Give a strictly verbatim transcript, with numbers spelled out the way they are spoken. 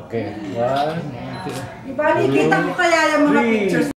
Okay. One, two, Ibali, kita ko kaya yung mga pictures.